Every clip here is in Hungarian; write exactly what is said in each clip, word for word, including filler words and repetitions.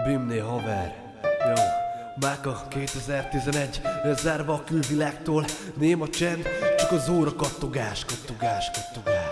Bimné haver, jó, Máka kétezer-tizenegy, zárva a külvilágtól, néma csend, csak az óra kattogás, kattogás, kattogás.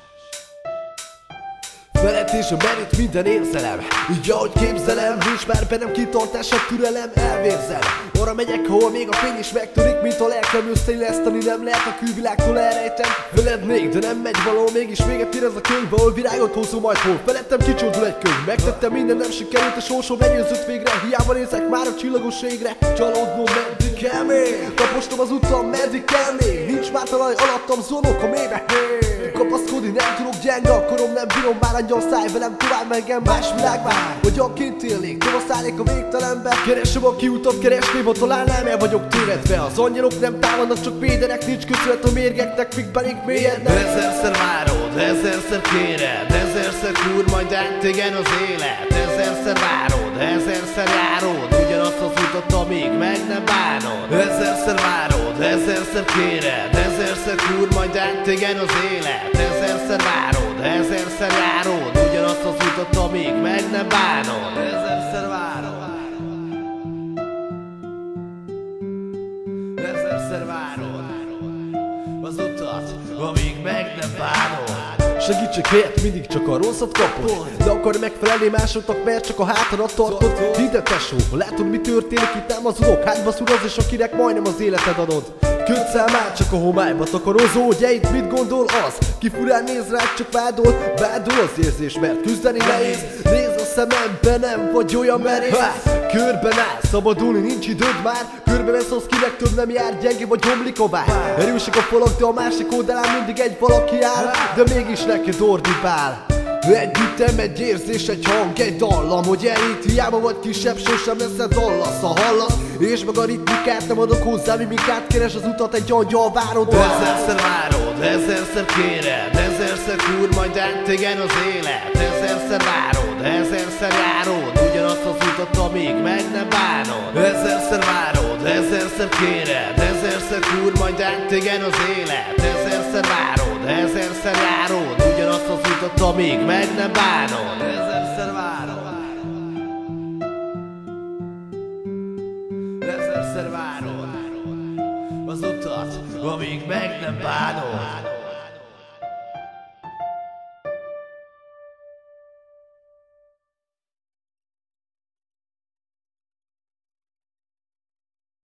Felett és a menét minden érzelem, így ahogy képzelem, nincs már bennem kitartás, a türelem, elvérzem. Arra megyek, ahol még a fény is megtörik, mint a lelkem összeilleszteni nem lehet, a külvilágtól elrejtem. Veled még, de nem megy való, mégis véget ér ez a könyv, ahol virágot hozom majd hol. Felettem kicsordul egy könyv, megtettem minden, nem sikerült, a sorsom legyőzött végre. Hiába nézek már a csillagos égre, csalódnom meddig kell még. Tapostam az utam, meddig kell még, nincs már talaj alattam, zonok a mélybe. Kapaszkodni nem tudok, gyenge a korom, nem bírom már, angyal szállj velem tovább, engem más világ vár. Hogyanként élnék, tovaszállnék a végtelenbe. Keresem a kiutat, keresném, ha találnám, el vagyok tévedve. Az angyalok nem támadnak, csak védenek, nincs köszönet a mérgeknek, míg belénk mélyednek. Ezerszer várod, ezerszer kéred, ezerszer kúr majd át téged az élet. Ezerszer várod, ezerszer járod, ugyanazt az utat, amíg meg nem bánod. Ezerszer várod, ezerszer kéred, ezerszer kúr majd át téged az élet. Ezerszer várod, ezerszer járod, ugyanazt az utat, amíg meg nem bánod. Ezerszer várod, ezerszer várod az utat, amíg meg nem bánod. Segítség helyett mindig csak a rosszat kapod, de akar megfelelni másoknak, mert csak a hátadat tartod. Hidd el tesó, látod mi történik, itt nem az udok, hátba szúr az, és akinek majdnem az életed adod. Kötszel már csak a homályba takarozó, ugye itt mit gondol az? Ki furán néz rád, csak vádol, vádol az érzés, mert küzdeni nehéz. Nézd a szemembe, nem vagy olyan merész. Körben áll, szabadulni nincs időd már. Körbe vesz az, kinek több nem jár, gyenge vagy homlik a vár. Erősek a falak, de a másik oldalán mindig egy valaki áll, de mégis neked ordibál. Együttem egy érzés, egy hang, egy dallam, hogy elit, hiába vagy kisebb, sosem leszed dallasz, ha hallasz. És meg a ritmikát nem adok hozzá, mimikát, keres az utat, egy angyal várod. Ezerszer várod, ezerszer kéred, ezerszer kúr majd át téged az élet. Ezerszer várod, ezerszer járod, ugyanazt az utat, amíg meg nem bánod. Ezerszer várod, ezerszer kéred, ezerszer kúr majd át téged az élet. Ezerszer várod, ezerszer járod, ugyanazt az utat, amíg meg nem bánod. Ezerszer várod, ezerszer várod az utat, amíg meg nem bánod.